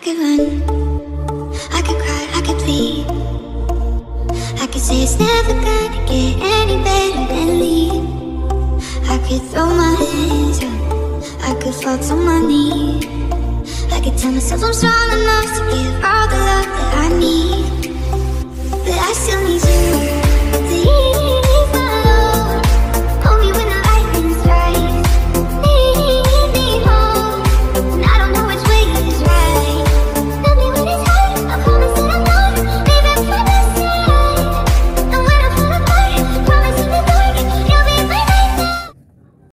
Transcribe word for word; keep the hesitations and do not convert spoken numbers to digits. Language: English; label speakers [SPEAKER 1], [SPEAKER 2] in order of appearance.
[SPEAKER 1] could run, I could cry, I could bleed. I could say it's never gonna get any better than leave. I could throw my hands up, I could fall to my knees. I could tell myself I'm strong enough to give all the love that I need. But I still need you.